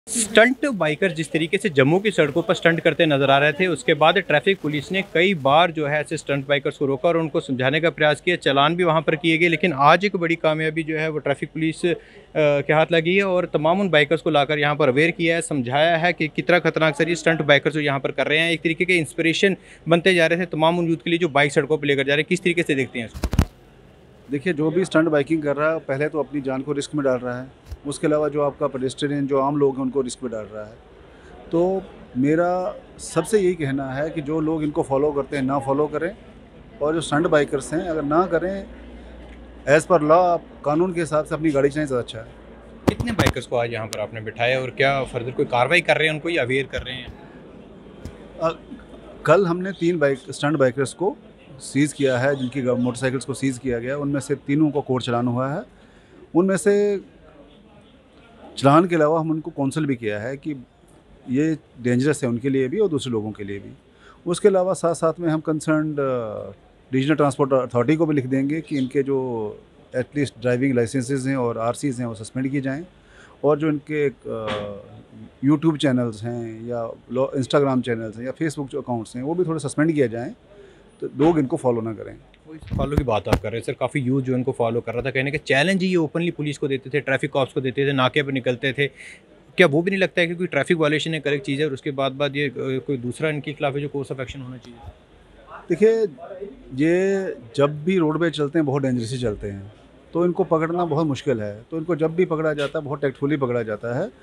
Stunt biker जिस तरीके से जम्मू की सड़कों पर स्टंट करते नजर आ रहे थे, उसके बाद ट्रैफिक पुलिस ने कई बार जो है ऐसे स्टंट बाइकर्स को रोका और उनको समझाने का प्रयास किया, चालान भी वहां पर किए गए। लेकिन आज एक बड़ी कामयाबी जो है वो ट्रैफिक पुलिस के हाथ लगी है और तमाम उन बाइकर्स को लाकर यहाँ पर अवेयर किया है, समझाया है कि कितना खतरनाक सर ये स्टंट बाइकर्स जो यहाँ पर कर रहे हैं। एक तरीके के इंस्पिरेशन बनते जा रहे थे तमाम उन यूथ के लिए जो बाइक सड़कों पर लेकर जा रहे हैं। किस तरीके से देखते हैं इसको? देखिए, जो भी स्टंट बाइकिंग कर रहा है पहले तो अपनी जान को रिस्क में डाल रहा है। उसके अलावा जो आपका पेडेस्ट्रियन जो आम लोग हैं उनको रिस्क में डाल रहा है। तो मेरा सबसे यही कहना है कि जो लोग इनको फॉलो करते हैं ना फॉलो करें, और जो स्टंट बाइकर्स हैं अगर ना करें, एज़ पर लॉ आप कानून के हिसाब से अपनी गाड़ी चलाएं, ज़्यादा अच्छा है। कितने बाइकर्स को आज यहाँ पर आपने बिठाया और क्या फर्दर कोई कार्रवाई कर रहे हैं उनको या अवेयर कर रहे हैं? अ, कल हमने 3 स्टंट बाइकर्स को सीज़ किया है, जिनकी मोटरसाइकिल्स को सीज़ किया गया। उनमें से तीनों को कोर्ट चलान हुआ है। उनमें से चलान के अलावा हम उनको काउंसिल भी किया है कि ये डेंजरस है उनके लिए भी और दूसरे लोगों के लिए भी। उसके अलावा साथ साथ में हम कंसर्न्ड रीजनल ट्रांसपोर्ट अथॉरिटी को भी लिख देंगे कि इनके जो एटलीस्ट ड्राइविंग लाइसेंसेस हैं और आरसीज़ हैं वो सस्पेंड किए जाएँ, और जो इनके यूट्यूब चैनल्स हैं या इंस्टाग्राम चैनल्स हैं या फेसबुक जो अकाउंट्स हैं वो भी थोड़े सस्पेंड किए जाएँ, तो लोग इनको फॉलो ना करें। फॉलो की बात आप कर रहे हैं सर, काफ़ी यूथ जो इनको फॉलो कर रहा था, कहने का चैलेंज ये ओपनली पुलिस को देते थे, ट्रैफिक कॉप्स को देते थे, नाके पर निकलते थे। क्या वो भी नहीं लगता है कि कोई ट्रैफिक वायलेशन एक अलग चीज़ है और उसके बाद ये कोई दूसरा इनके खिलाफ जो कोर्स ऑफ एक्शन होना चाहिए? देखिए, ये जब भी रोड पे चलते हैं बहुत डेंजरसली चलते हैं, तो इनको पकड़ना बहुत मुश्किल है। तो इनको जब भी पकड़ा जाता है बहुत टैक्टफुली पकड़ा जाता है,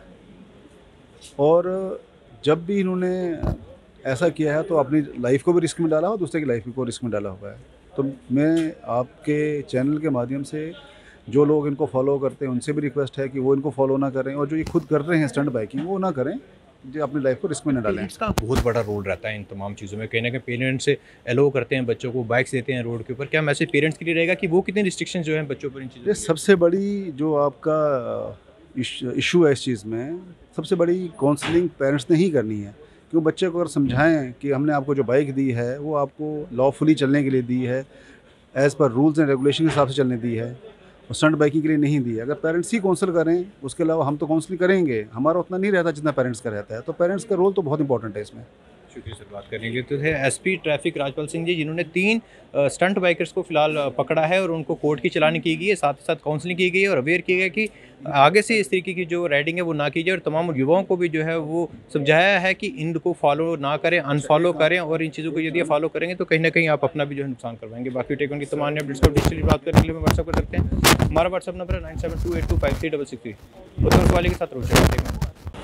और जब भी इन्होंने ऐसा किया है तो अपनी लाइफ को भी रिस्क में डाला और दूसरे की लाइफ को रिस्क में डाला हुआ है। तो मैं आपके चैनल के माध्यम से जो लोग इनको फॉलो करते हैं उनसे भी रिक्वेस्ट है कि वो इनको फॉलो ना करें, और जो ये खुद कर रहे हैं स्टंट बाइकिंग वो ना करें, जो अपनी लाइफ को रिस्क में न डालें। पेरेंट्स का बहुत बड़ा रोल रहता है इन तमाम चीज़ों में, कहीं ना कहीं पेरेंट्स एलो करते हैं बच्चों को, बाइक्स देते हैं रोड के ऊपर। क्या मैसेज पेरेंट्स के लिए रहेगा कि वो कितने रिस्ट्रिक्शन जो हैं बच्चों पर इन चीज़ों? ये सबसे बड़ी जो आपका इशू है इस चीज़ में, सबसे बड़ी काउंसलिंग पेरेंट्स ने ही करनी है। क्यों बच्चे को अगर समझाएं कि हमने आपको जो बाइक दी है वो आपको लॉफुली चलने के लिए दी है, as per rules and regulation के हिसाब से चलने दी है, और स्टंट बाइकिंग के लिए नहीं दी है। अगर पेरेंट्स ही काउंसिल करें, उसके अलावा हम तो काउंसलिंग करेंगे, हमारा उतना नहीं रहता जितना पेरेंट्स का रहता है। तो पेरेंट्स का रोल तो बहुत इंपॉर्टेंट है इसमें। शुक्रिया सर बात करने के लिए। तो थे एसपी ट्रैफिक राजपाल सिंह जी, जिन्होंने 3 स्टंट बाइकर्स को फिलहाल पकड़ा है और उनको कोर्ट की चालानी की गई है, साथ ही साथ काउंसलिंग की गई है और अवेयर किया गया कि आगे से इस तरीके की जो राइडिंग है वो ना की जाए, और तमाम युवाओं को भी जो है वो समझाया है कि इनको फॉलो ना करें, अनफॉलो करें, और इन चीज़ों को यदि फॉलो करेंगे तो कहीं ना कहीं आप अपना भी जो है नुकसान करवाएंगे। बाकी टेक की तमाम अपडेट्स को डिजिटली बात करने के लिए मैं व्हाट्सअप कर सकते हैं। हमारा व्हाट्सअप नंबर है 9728253663। उस वाले के साथ रोज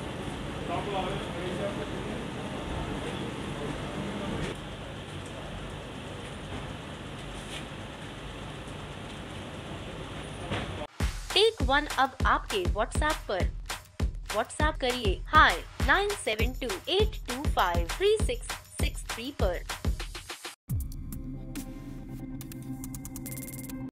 टेक वन अब आपके व्हाट्सएप पर। व्हाट्सएप करिए हाय 9728253663 पर।